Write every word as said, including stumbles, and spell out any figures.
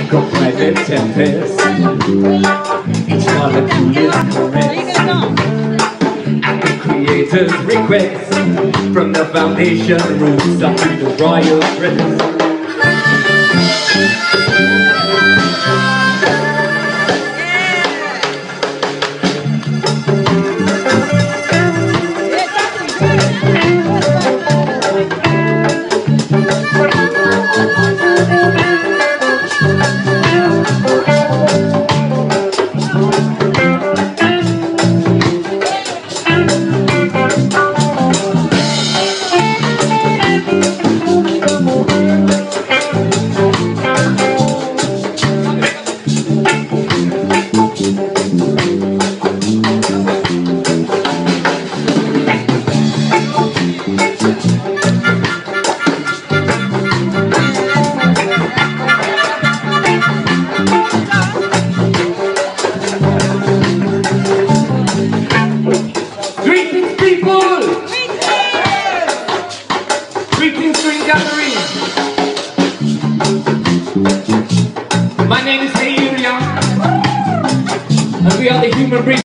go private tempest. Each molecule is caressed at the creator's request, from the foundation roots up to the royal crest. My name is Hey Julian, and we are the Human Breed.